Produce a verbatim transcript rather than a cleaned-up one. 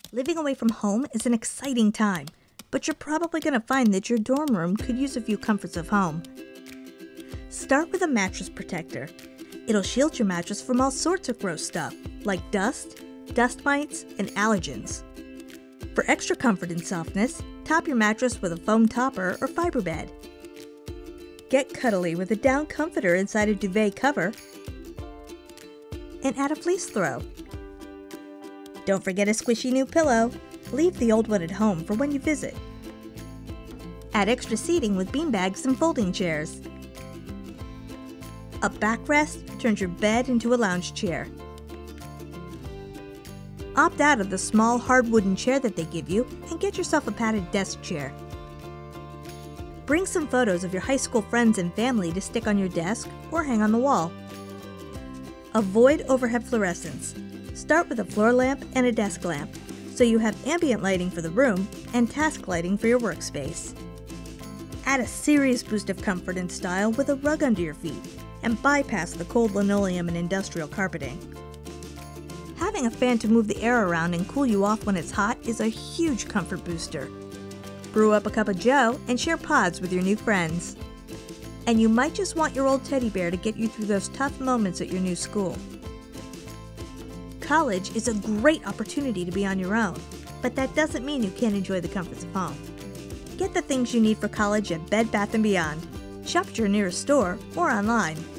Living away from home is an exciting time, but you're probably going to find that your dorm room could use a few comforts of home. Start with a mattress protector. It'll shield your mattress from all sorts of gross stuff, like dust, dust mites, and allergens. For extra comfort and softness, top your mattress with a foam topper or fiber bed. Get cuddly with a down comforter inside a duvet cover, and add a fleece throw. Don't forget a squishy new pillow. Leave the old one at home for when you visit. Add extra seating with beanbags and folding chairs. A backrest turns your bed into a lounge chair. Opt out of the small hard wooden chair that they give you and get yourself a padded desk chair. Bring some photos of your high school friends and family to stick on your desk or hang on the wall. Avoid overhead fluorescence. Start with a floor lamp and a desk lamp, so you have ambient lighting for the room and task lighting for your workspace. Add a serious boost of comfort and style with a rug under your feet, and bypass the cold linoleum and industrial carpeting. Having a fan to move the air around and cool you off when it's hot is a huge comfort booster. Brew up a cup of joe and share pods with your new friends. And you might just want your old teddy bear to get you through those tough moments at your new school. College is a great opportunity to be on your own, but that doesn't mean you can't enjoy the comforts of home. Get the things you need for college at Bed Bath and Beyond. Shop at your nearest store or online.